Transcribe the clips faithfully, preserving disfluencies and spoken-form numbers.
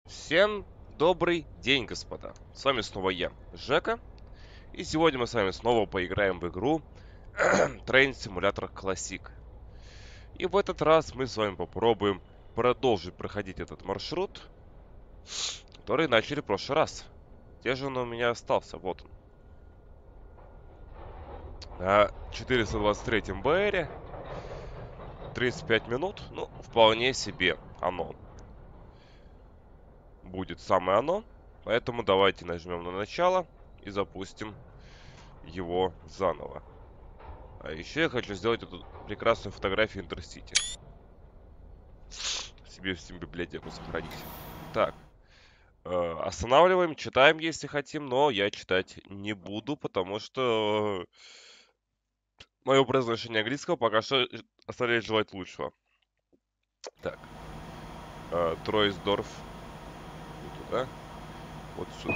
Всем добрый день, господа. С вами снова я, Жека. И сегодня мы с вами снова поиграем в игру Train Simulator Classic. И в этот раз мы с вами попробуем продолжить проходить этот маршрут, который начали в прошлый раз. Где же он у меня остался? Вот он. На четыреста двадцать третьем БРе. тридцать пять минут. Ну, вполне себе оно. Будет самое оно. Поэтому давайте нажмем на начало и запустим его заново. А еще я хочу сделать эту прекрасную фотографию Интерсити. Себе в Steam библиотеку сохранить. Так. Э, останавливаем, читаем, если хотим, но я читать не буду, потому что мое произношение английского пока что оставляет желать лучшего. Так. Э, Тройсдорф. Не туда. Вот сюда.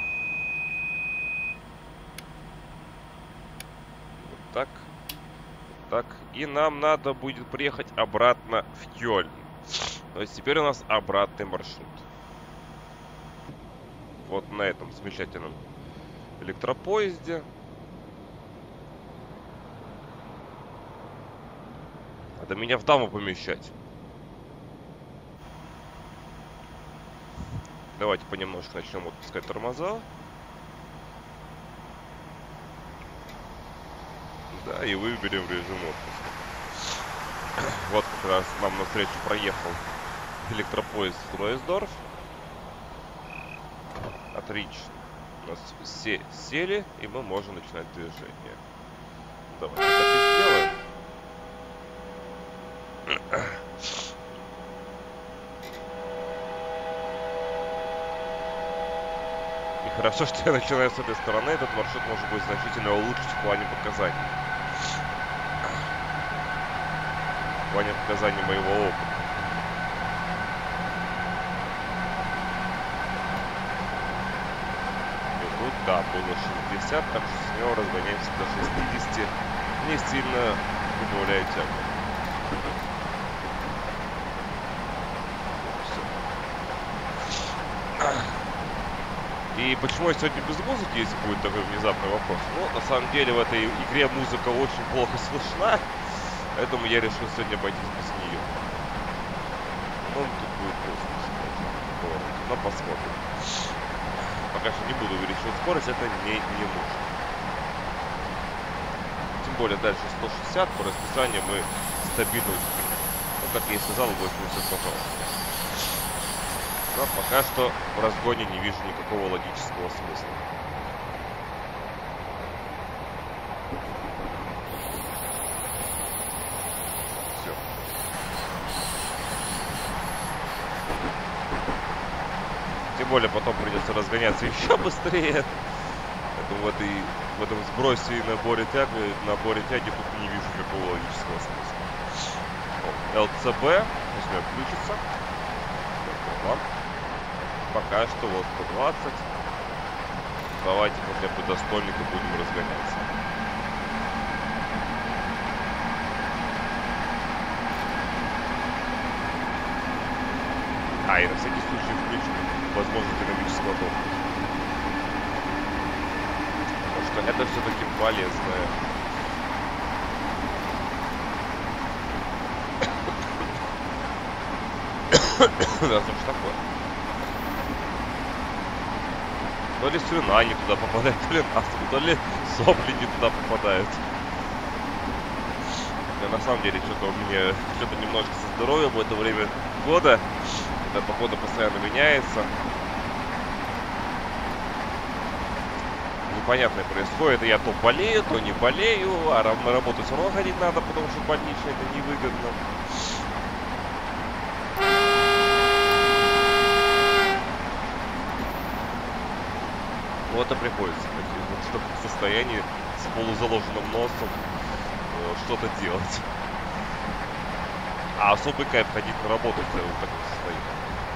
Вот так. Вот так. И нам надо будет приехать обратно в Кёльн. То есть теперь у нас обратный маршрут. Вот на этом замечательном электропоезде. Надо меня в даму помещать. Давайте понемножку начнем отпускать тормоза. Да, и выберем режим отпуска. Вот как раз нам навстречу проехал электропоезд в Тройсдорф. Отлично. У нас все сели, и мы можем начинать движение. Давайте так и сделаем. И хорошо, что я начинаю с этой стороны. Этот маршрут может быть значительно улучшить в плане показаний. В плане показаний моего опыта. Да, было шестьдесят, так что с него разгоняемся до шестидесяти, не сильно добавляя тягу. И почему я сегодня без музыки, если будет такой внезапный вопрос? Ну, на самом деле в этой игре музыка очень плохо слышна, поэтому я решил сегодня обойтись без нее. Ну, тут будет просто, но посмотрим. Пока что не буду увеличивать скорость, это мне не нужно. Тем более дальше сто шестьдесят, по расписанию мы стабильно успеем. Ну, как я и сказал, восемьдесят, пожалуйста. Но пока что в разгоне не вижу никакого логического смысла. Все. Тем более потом придется разгоняться еще быстрее. Поэтому в, этой, в этом сбросе и наборе тяги, наборе тяги тут не вижу никакого логического смысла. эл цэ бэ, возьмем включится. Пока что вот сто двадцать. Давайте хотя бы до стольника будем разгоняться. А, и на всякий случай включим возможность динамического топа. Потому что это все-таки полезное. Да, что ж такое? То ли слюна не туда попадает, то ли настрой, то ли сопли не туда попадают. Да, на самом деле, что-то у меня что-то немножко со здоровьем в это время года. Когда погода постоянно меняется. Непонятное происходит. Я то болею, то не болею. А на работу все равно ходить надо, потому что больничное это невыгодно. Вот и приходится вот в таком состоянии с полузаложенным носом э, что-то делать. А особый кайф ходить на работу в таком состоянии.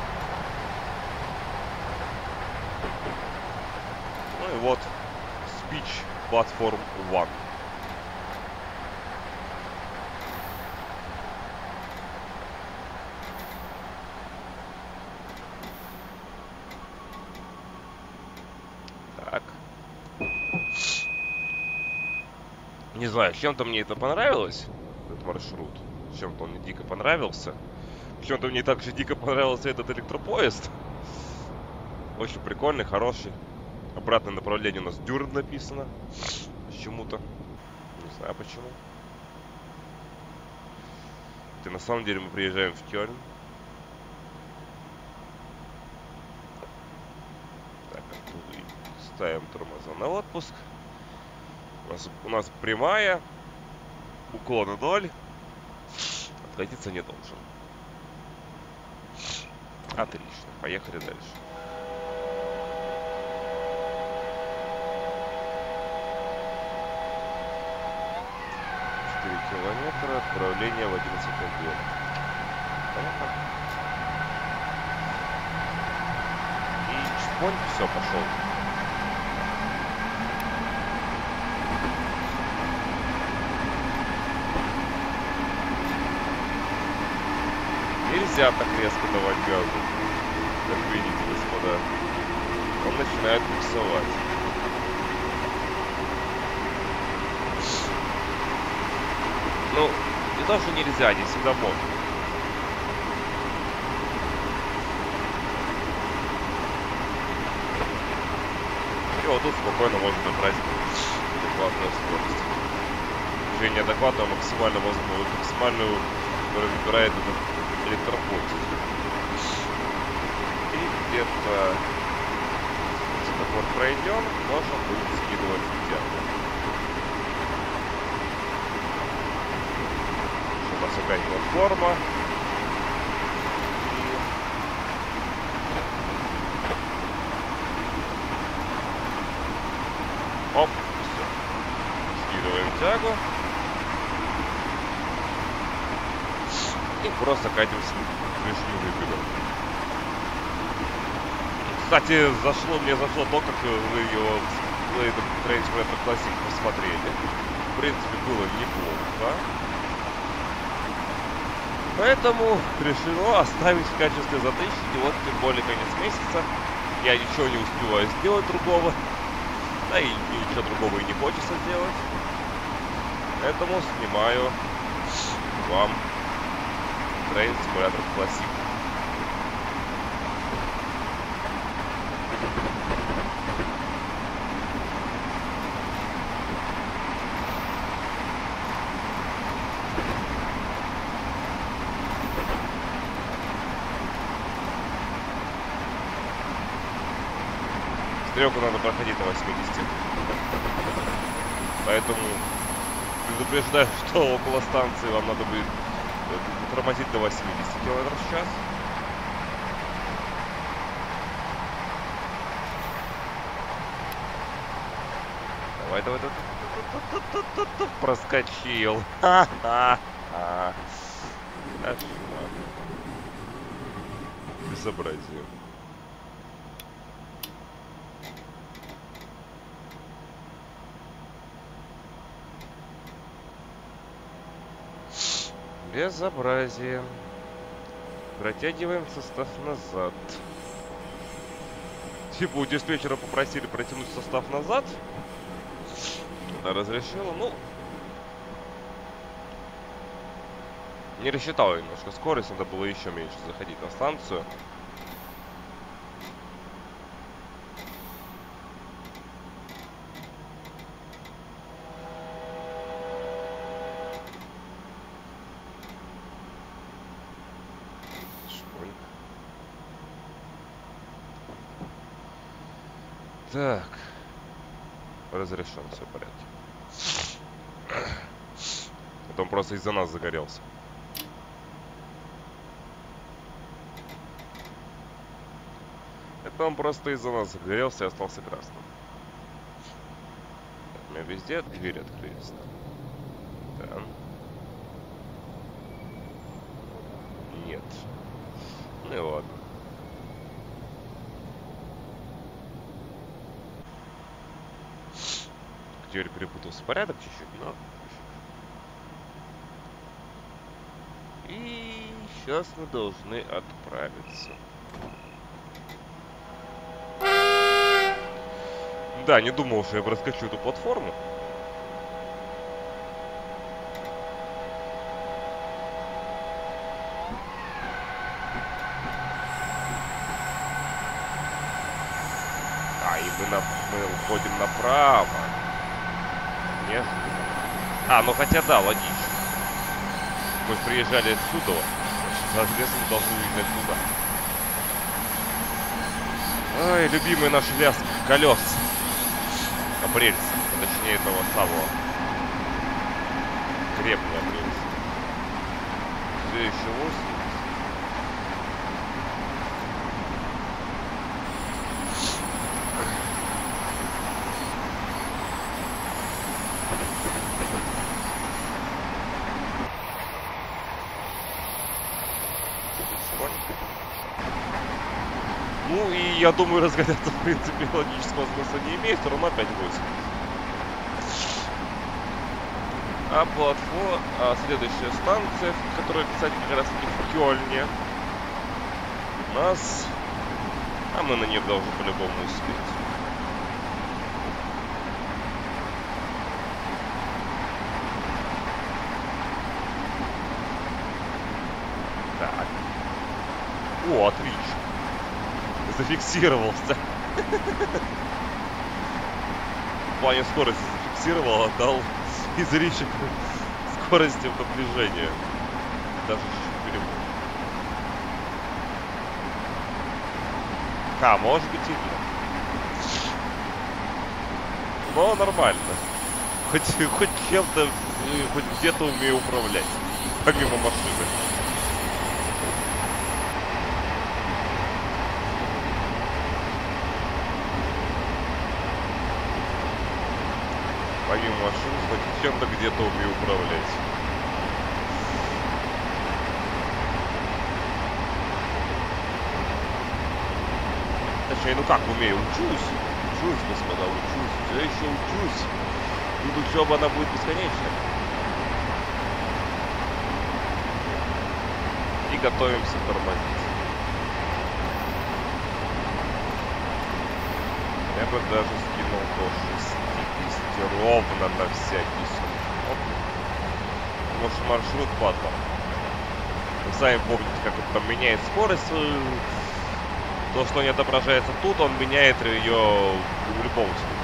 Ну и вот Speech Platform один. Не знаю, чем-то мне это понравилось, этот маршрут. Чем-то он мне дико понравился. Чем-то мне также дико понравился этот электропоезд. Очень прикольный, хороший. Обратное направление у нас Дюрн написано. Почему-то. Не знаю почему. Хотя на самом деле мы приезжаем в Кёльн. Так, ставим тормоза на отпуск. У нас, у нас прямая. Уклона ноль. Откатиться не должен. Отлично. Поехали дальше. четыре километра. Отправление в одиннадцатый город. Понятно. И чпонь, все, пошел. Нельзя так резко давать газу, как видите, господа. Он начинает буксовать. Ну, не то, что нельзя, не всегда можно. И вот тут спокойно можно набрать адекватную скорость. Уже не адекватную, а максимально возможную, максимальную, которую выбирает этот электропоезд. И где-то светофор пройдем, можно будет скидывать тягу. У нас опять платформа. Оп, все. Скидываем тягу. И просто катимся к лишнему выпаду. Кстати, зашло, мне зашло то, как вы его в Train Simulator Classic посмотрели. В принципе, было неплохо. Поэтому решил оставить в качестве затычки. Вот, тем более, конец месяца. Я ничего не успеваю сделать другого. Да и ничего другого и не хочется делать. Поэтому снимаю вам Train Simulator Classic. Стрелку надо проходить на восьмидесяти. Поэтому предупреждаю, что около станции вам надо будет тормозить до восьмидесяти километров в час. Давай, давай, давай. Проскочил. Ха-ха-ха. Безобразие. Безобразие. Протягиваем состав назад. Типа у диспетчера попросили протянуть состав назад. Она разрешила, ну... Не рассчитал немножко скорость, надо было еще меньше заходить на станцию. Так, разрешен, все в порядке. Это он просто из-за нас загорелся. Это он просто из-за нас загорелся и остался красным. У меня везде двери открылись. Да. Нет. Ну и ладно. Теперь перепутался порядок чуть-чуть, но... И сейчас мы должны отправиться. Да, не думал, что я проскочу эту платформу. А, и мы, на... мы уходим направо. Нет? А, ну хотя да, логично. Мы приезжали отсюда, соответственно, должны ехать туда. Ой, любимый наш лязг колес. Рельса, точнее этого самого крепкого рельса. Все еще восемьдесят. Ну и я думаю, разгоняться в принципе логического смысла не имеет, все равно опять восемь. А платформа, а следующая станция, которая, кстати, как раз таки в Кёльне, у нас, а мы на нее должны по-любому успеть. Так. О, отлично. Зафиксировался. В плане скорости зафиксировал, отдал изричек скорости в движении. Даже чуть-чуть перебор. А, может быть и нет. Но нормально. Хоть, хоть чем-то, хоть где-то умею управлять. Помимо машины. Помимо машины, хоть чем-то где-то умею управлять. Точнее, ну как умею? Учусь. Учусь, господа, учусь. Все еще учусь. Тут учеба, она будет бесконечной. И готовимся тормозить. Я бы даже скинул до шестидесяти ровно на всякий случай. Потому что маршрут падал. Вы сами помните, как он там меняет скорость. То, что не отображается тут, он меняет ее в любом случае.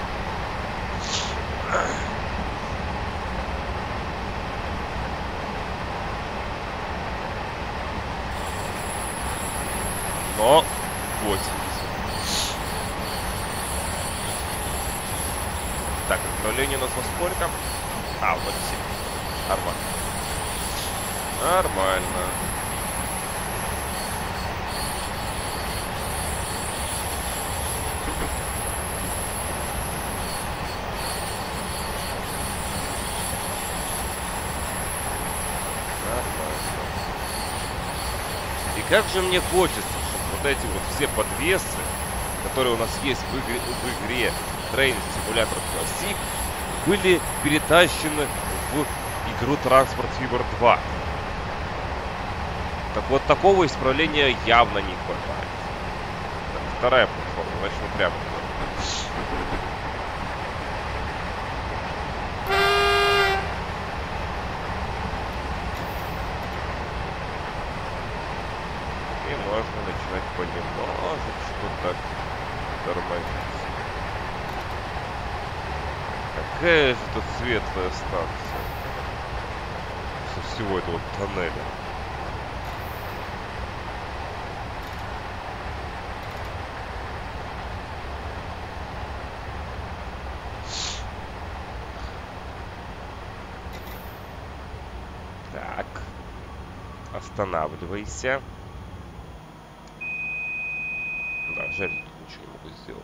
Но восемьдесят. Так, обновление у нас во сколько? А, вот семьдесят. Нормально. Нормально. И как же мне хочется, чтобы вот эти вот все подвесы, которые у нас есть в игре, в игре Train Simulator Classic, были перетащены в игру Transport Fever два. Так вот, такого исправления явно не хватает. Так, вторая платформа, значит мы прямо. И можно начинать понемножечку так тормозить. Какая же тут светлая станция со всего этого тоннеля. Так, останавливайся. Да, жаль, тут ничего не могу сделать.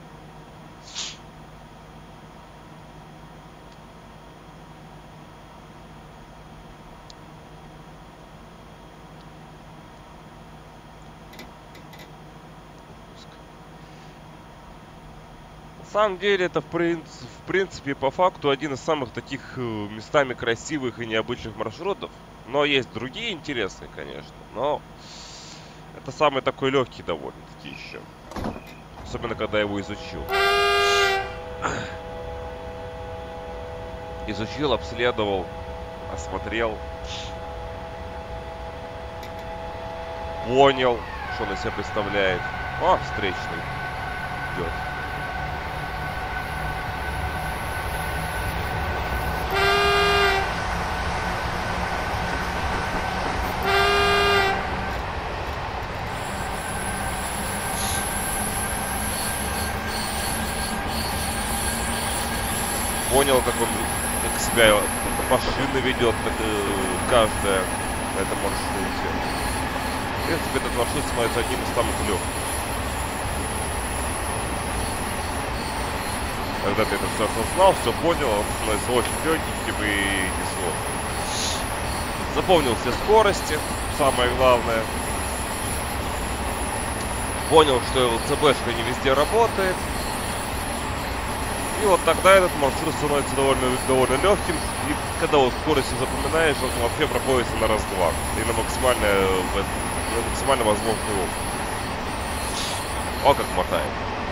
На самом деле это в, принцип, в принципе по факту один из самых таких э, местами красивых и необычных маршрутов. Но есть другие интересные, конечно. Но это самый такой легкий довольно-таки еще. Особенно когда я его изучил. Изучил, обследовал, осмотрел. Понял, что он из себя представляет. О, встречный идет. понял, как он, как себя машина ведет, так и каждая на этом маршруте. В принципе, этот маршрут становится одним из самых легких. Когда ты это все осознал, все понял, он становится очень легким и несложным. Запомнил все скорости, самое главное. Понял, что ЛЦБшка не везде работает. И вот тогда этот маршрут становится довольно, довольно легким. И когда вот скорости запоминаешь, он вообще проходится на раз-два. И на максимально, на максимально возможный опыт. О, как мотает.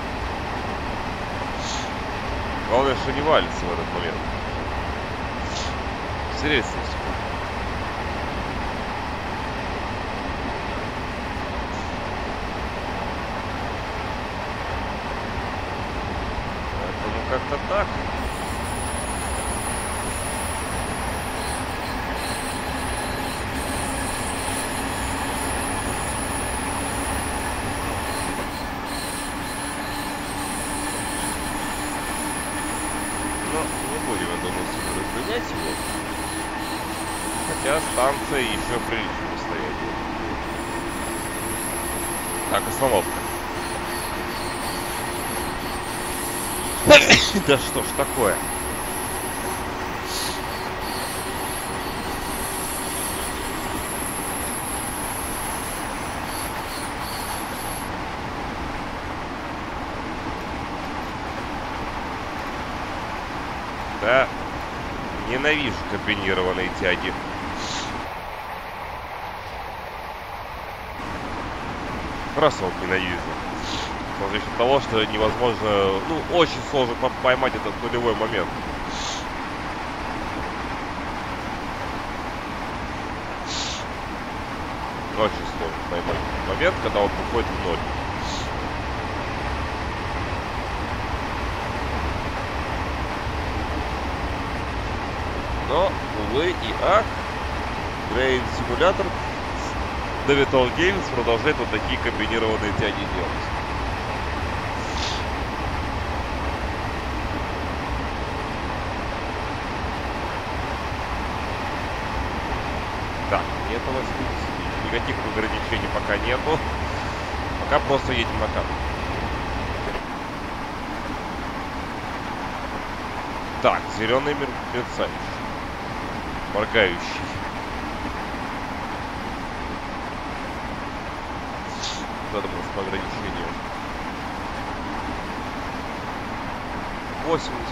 Главное, что не валится в этот момент. Интересно. Как-то так. Но не будем, я думаю, разгонять его. Хотя станция еще в приличном расстоянии. Так, остановка. Да что ж такое? Да, ненавижу комбинированные тяги. Просто вот ненавижу. За счет того, что невозможно, ну, очень сложно поймать этот нулевой момент. Очень сложно поймать момент, когда он уходит в ноль. Но, увы и ах, Train Simulator Davital Games продолжает вот такие комбинированные тяги делать. Так, нет у нас никаких ограничений пока нету. Пока просто едем на карту. Так, зеленый мерцающий. Моргающий. Надо было по ограничению. восемьдесят.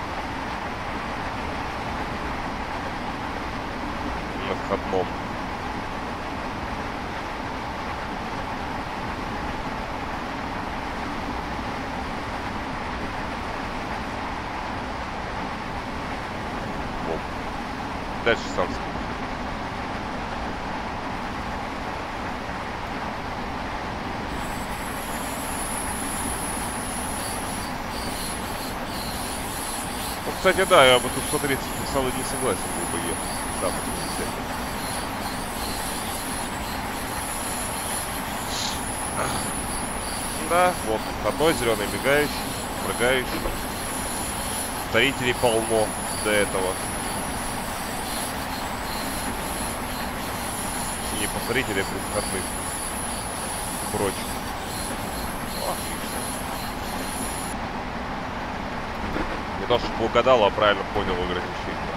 На входном. О. Дальше сам скажу. Ну, кстати, да, я бы тут сто тридцать писал и не согласен был бы ехать. Да, да, вот, одной зеленый мигающий, моргающий. Старителей полно до этого. Не повторителей, а предвходных. Прочь. Не то, чтобы угадал, а правильно понял ограничение.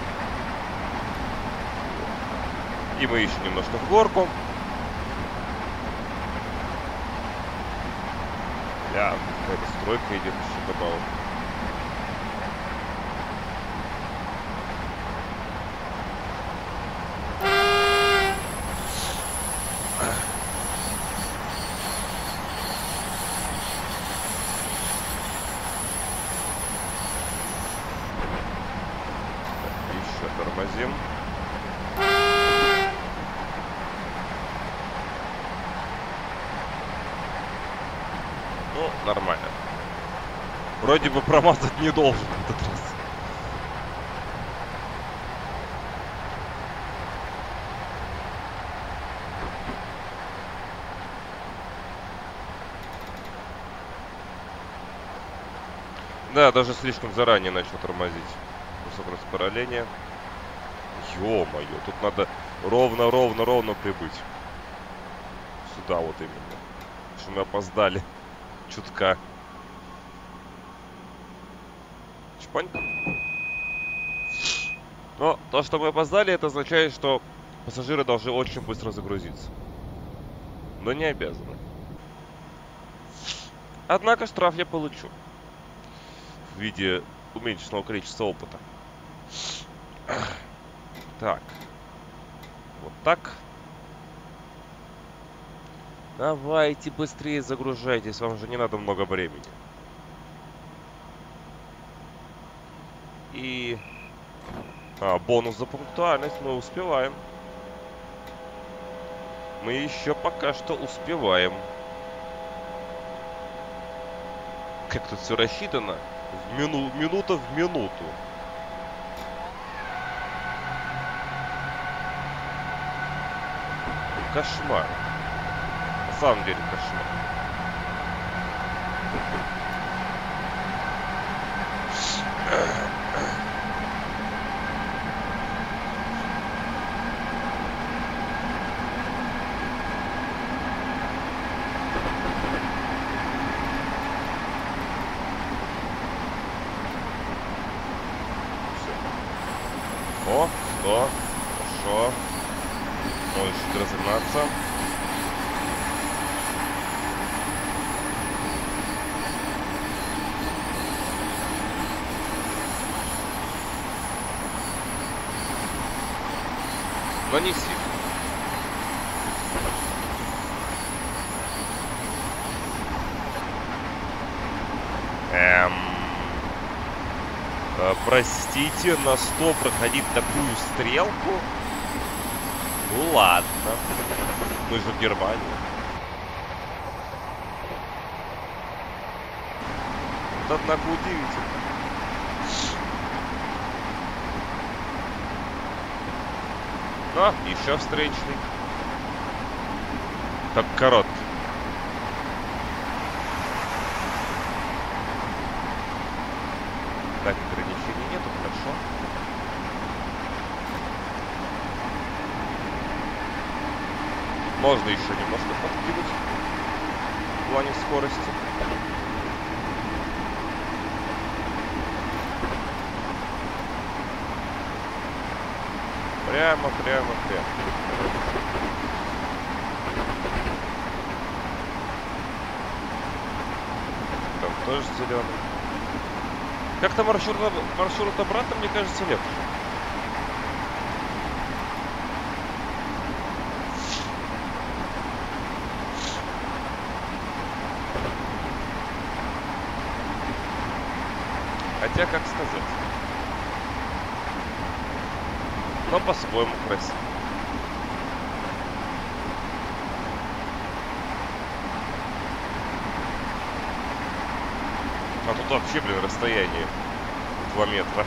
И мы еще немножко в горку. Да, какая-то стройка идет, что-то мало. Еще тормозим. Ну, нормально. Вроде бы промазать не должен в этот раз. Да, даже слишком заранее начал тормозить. скорость параллели. Ё-моё, тут надо ровно-ровно-ровно прибыть. Сюда вот именно. Что мы опоздали. Чутка. Чпонь. Но то, что мы опоздали, это означает, что пассажиры должны очень быстро загрузиться. Но не обязаны. Однако штраф я получу. В виде уменьшенного количества опыта. Так. Вот так. Давайте быстрее загружайтесь, вам же не надо много времени. И... А, бонус за пунктуальность мы успеваем. Мы еще пока что успеваем. Как тут все рассчитано? В мину... Минута в минуту. Кошмар. На самом деле кошмар. О, сто. Хорошо. Можешь чуть разогнаться. Но не сильно. Эм... Э, простите, на сто проходить такую стрелку? Ну ладно. Мы же в Германии. Вот однако удивительно. А, еще встречный. Так короткий. Так, ограничений нету, хорошо. Можно еще немножко подкинуть в плане скорости. Прямо, прямо, прямо. Там тоже зеленый. Как-то маршрут, маршрут обратно, мне кажется, легче. Хотя, как сказать. Но по-своему красиво. А тут вообще, блин, расстояние два метра.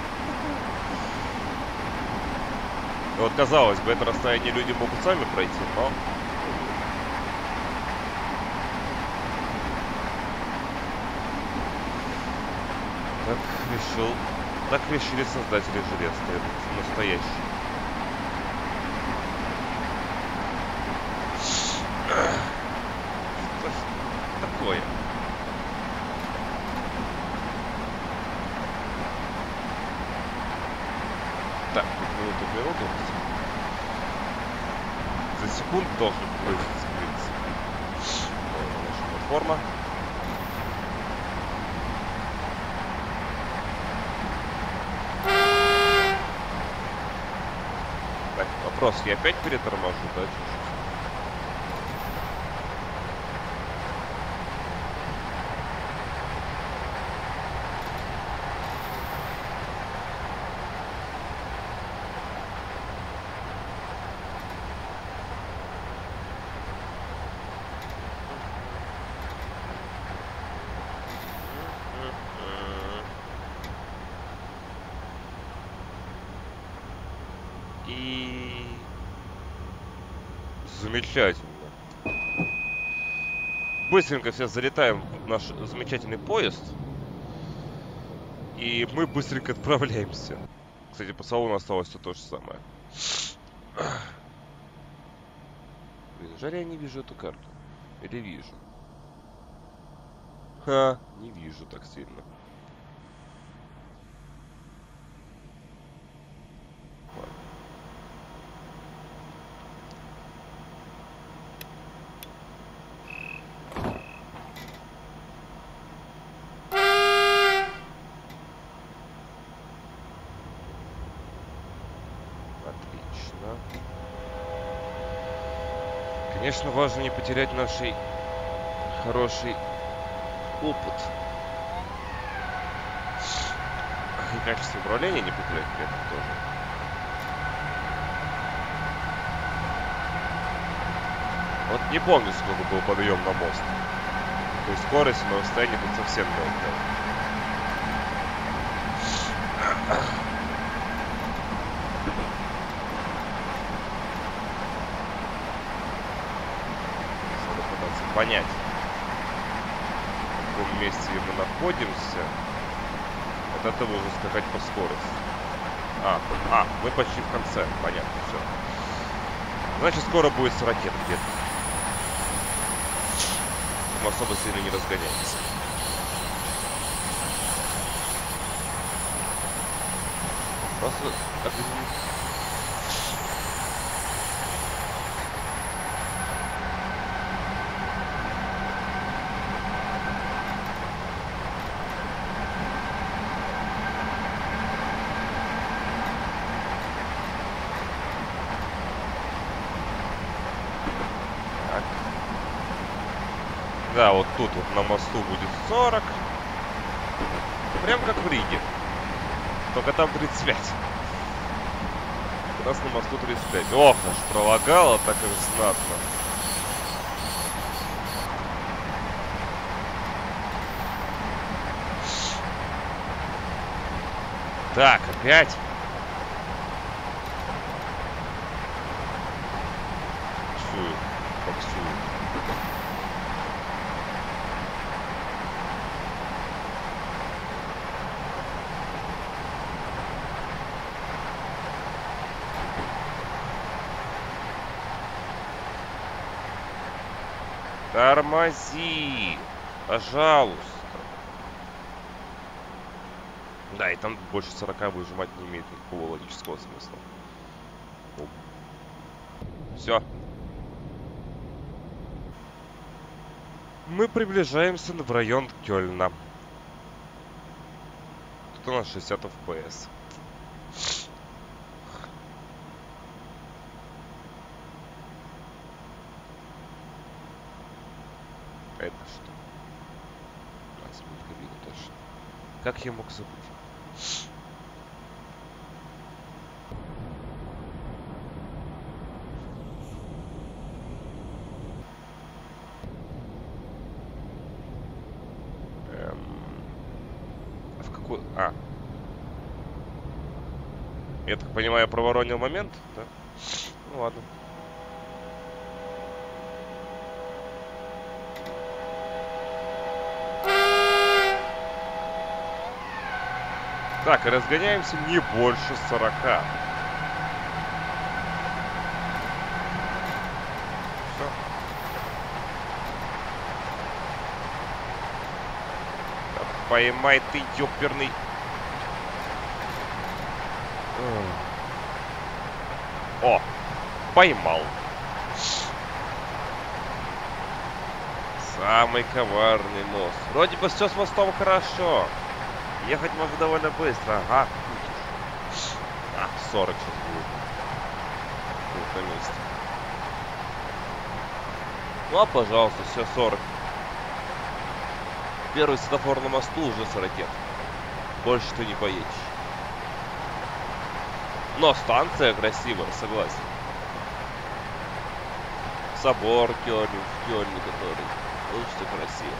И вот, казалось бы, это расстояние люди могут сами пройти, но... Так решил... Так решили создатели желез, настоящие. Что такое? Так, минуту в минуту. За секунду должен быть скрыться. Наша платформа. Так, вопрос, я опять переторможу, да, чуть-чуть? И... Замечательно. Быстренько все залетаем в наш замечательный поезд. И мы быстренько отправляемся. Кстати, по салону осталось все то же самое. Блин, жаль, я не вижу эту карту. Или вижу? Ха, не вижу так сильно. Ладно. Отлично. Конечно, важно не потерять нашей хороший опыт. И качество управления не потерять при этом тоже. Вот не помню, сколько был подъем на мост. То есть скорость на расстоянии тут совсем мелкая. Надо пытаться понять, в каком месте мы находимся. От этого уже скакать по скорости. А, а, мы почти в конце. Понятно, все. Значит, скоро будет с ракет где-то. Мы особо сильно не разгоняемся. Просто как Да, вот тут вот на мосту будет сорок. Прям как в Риге. Только там тридцать пять. У нас на мосту тридцать пять. Ох, аж пролагало так и знатно. Так, опять. Чую, боксую. Тормози, пожалуйста. Да, и там больше сорока выжимать не имеет никакого логического смысла. Все. Мы приближаемся в район Кёльна. Тут у нас шестьдесят эф пи эс. Это что? двадцать минут кабины тоже. Как я мог забыть? Эм... А в какой... А. Я так понимаю, я проворонил момент, да? Ну ладно. Так, и разгоняемся не больше сорока. Все. Да поймай ты, ёперный. О, поймал. Самый коварный мост. Вроде бы все с мостом хорошо. Ехать можно довольно быстро. Ага. А, сорок сейчас будет. Тут на месте. Ну, а, пожалуйста, все, сорок. Первый светофор на мосту уже с ракет. Больше ты не поедешь. Но станция красивая, согласен. Собор Кёльн, в Кёльне, который очень красиво.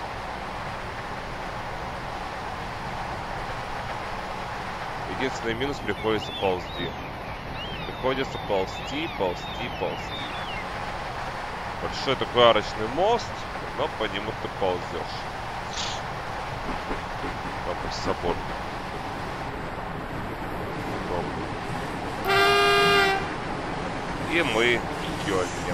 Единственный минус — приходится ползти. Приходится ползти, ползти, ползти. Большой такой арочный мост, но по нему ты ползешь. Какой собор. И мы ее нет.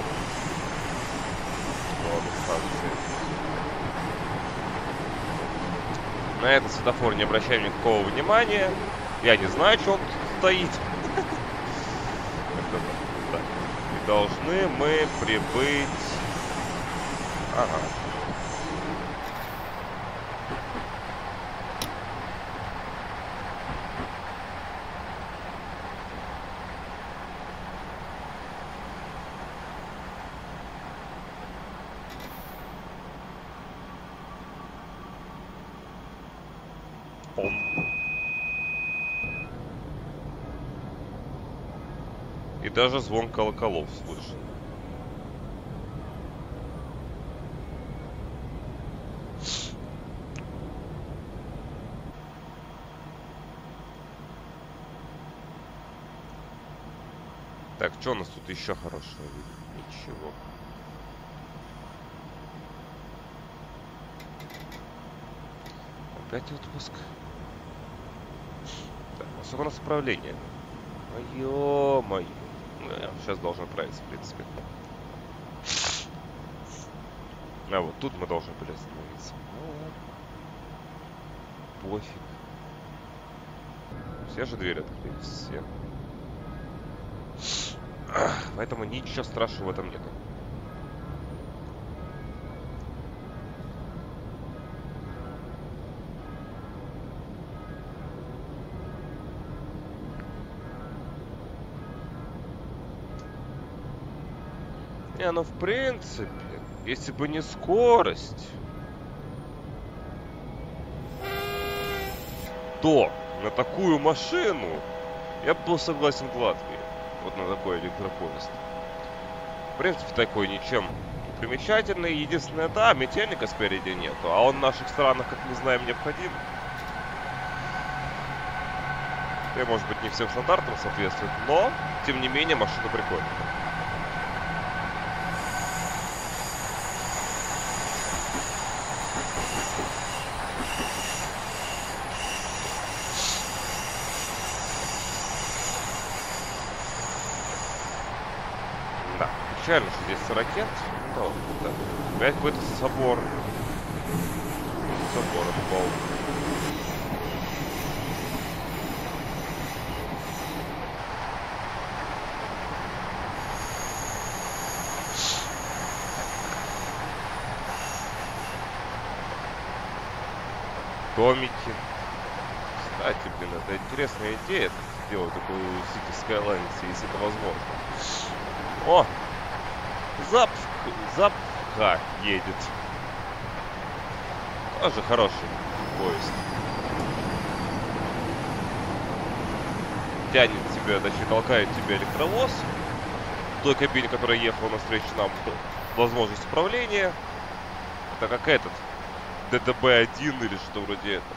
На этот светофор не обращаем никакого внимания. Я не знаю, что он тут стоит. И должны мы прибыть... Ага. И даже звон колоколов слышен. Так, что у нас тут еще хорошего? Ничего. Опять отпуск. Так, а сколько у нас управление? Ё-моё. Ну, я сейчас должен отправиться, в принципе. А вот тут мы должны были остановиться. Ну ладно. Пофиг. Все же двери открылись, все. Поэтому ничего страшного в этом нету. Не, ну в принципе, если бы не скорость, то на такую машину я бы был согласен в Латвии. Вот на такой электропоезд. В принципе, такой ничем не примечательный. Единственное, да, метельника спереди нету, а он в наших странах, как мы знаем, необходим. И, может быть, не всем стандартам соответствует, но, тем не менее, машина прикольная. Печально, что здесь ракет. Да, вот, да. Опять какой-то собор. Собор упал. Домики. Кстати, блин, это интересная идея. Сделать такую City Skylines, если это возможно. О! Зап... Запха едет. Тоже хороший поезд. Тянет тебя, точнее толкает тебя электровоз. В той кабине, которая ехала навстречу нам, возможность управления. Это как этот. дэ тэ бэ один или что вроде этого.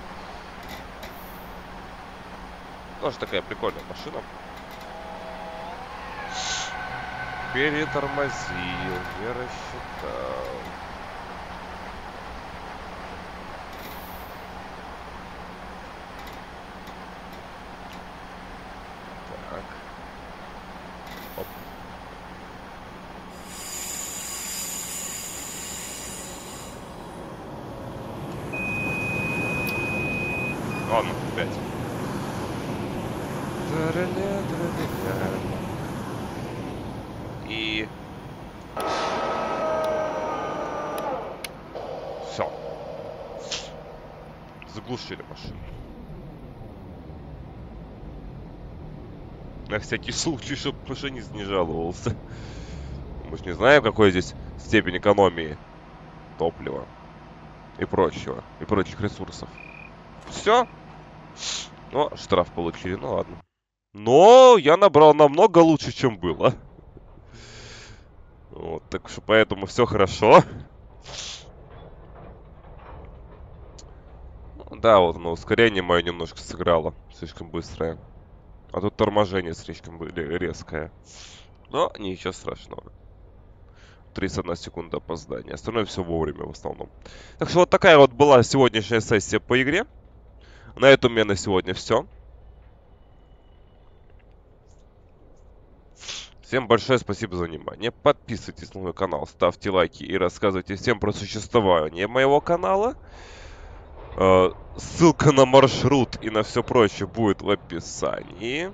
Тоже такая прикольная машина. Перетормозил, не рассчитал. Так. Оп. Ладно, опять. И... Все. Заглушили машину. На всякий случай, чтобы машинист не жаловался. Мы же не знаем, какой здесь степень экономии топлива и прочего, и прочих ресурсов. Все. Ну, штраф получили, ну ладно. Но я набрал намного лучше, чем было. Вот, так что поэтому все хорошо. Да, вот, но ускорение мое немножко сыграло. Слишком быстрое. А тут торможение слишком резкое. Но ничего страшного. тридцать одна секунда опоздания. Остальное все вовремя в основном. Так что вот такая вот была сегодняшняя сессия по игре. На этом у меня на сегодня все. Всем большое спасибо за внимание. Подписывайтесь на мой канал, ставьте лайки и рассказывайте всем про существование моего канала. Э, ссылка на маршрут и на все прочее будет в описании.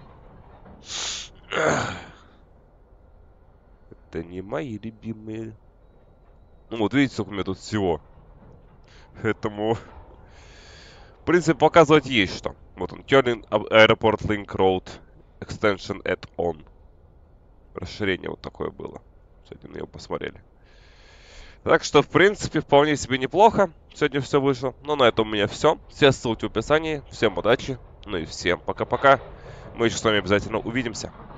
Это не мои любимые. Ну вот видите, сколько у меня тут всего. Поэтому, в принципе, показывать есть что. Вот он, Turning Airport Link Road Extension Add-on. Расширение вот такое было. Сегодня на него посмотрели. Так что, в принципе, вполне себе неплохо. Сегодня все вышло. Но на этом у меня все. Все ссылки в описании. Всем удачи. Ну и всем пока-пока. Мы еще с вами обязательно увидимся.